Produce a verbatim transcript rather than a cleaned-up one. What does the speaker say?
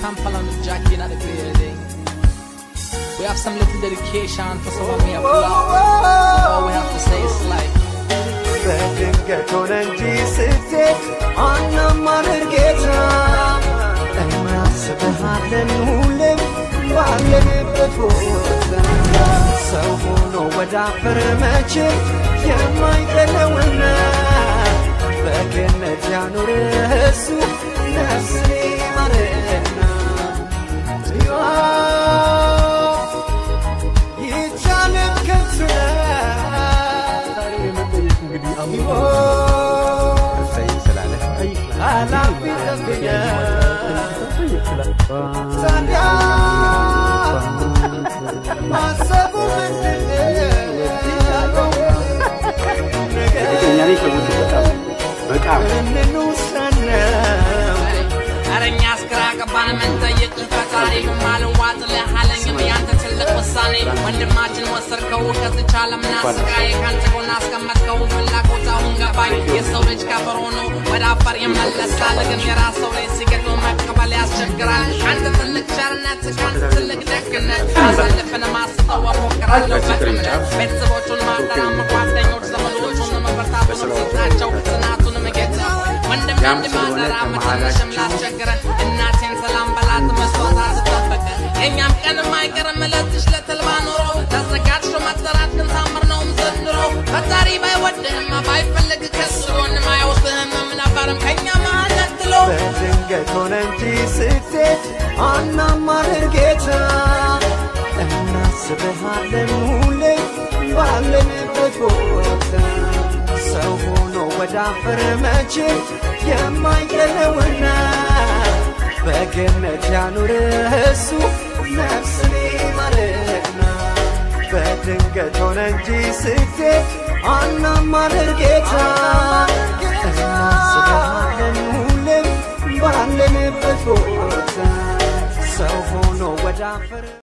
sample on the Jackie in the building. We have some little dedication for someone we have loved. All we have to say is like በድንገት ሆነ እንጂ ስህተት አናማርጌታ እናስብሃለን ሁሌም ባለንበት ቦታ ሰው ሆኖ ወደ አፈር መቼ የማይቀለውና በገነት ያኑርህ እሱ ነፍሴ ማረና ይቻለም ከንቱነ አረኛ አስከራ ቀባን ምን ጠይቅ ፈጣሪ ማልን ዋጥ ለሐለኝ ያንተ ትልቅ ወሳኔ ወንድማችን ወሰርከው ከተቻለም ናስቃይ ካንተ ጎና አስቀመጥከው ፍላጎታውን ገባኝ የሰው ልጅ ከበሮ ነው ወደ አፈር ይመለሳል ግን የራስው ላይ ሲገጡ መቀበል ያስቸግራል አንተ ትልቅ ቸርነት ካንተ ትልቅ ደግነት አሳልፈን ማስተው ወቀራለው በእምነት ቤተሰቦቹን ማጠራም ጓደኞች ዘመዶቹን መበርታት በመሰጣቸው ጽናቱን መገዛ ወንድም እንደማደራ መተነሽም ላስቸግረን እናቴን ሰላም በላት መስዋዕት ተጠበቀ የኛም ቀን ማይቀርም ለትሽ ለተልባ ኖሮ ተዘጋጅቶ መጠራት ግን ታምር ነው ዘንድሮ ፈጣሪ ባይወድህም ባይፈልግ ከስሮን ማይወስህም ምናፈርም ከኛ ማለትሎ በድንገት ሆነ እንጂ ስህተት አናማርጌታ እናስብሃለን ሁሌም ባለንበት ቦታ ሰው ሆኖ ወደ አፈር መቼ የማይቀለውና በገነት ያኑርህ እሱ ነፍሴ ማረና በድንገት ሆነ እንጂ ስህተት አናማርጌታ እናስብሃለን ሁሌም ባለንበት ቦታ ሰው ሆኖ ወደ አፈር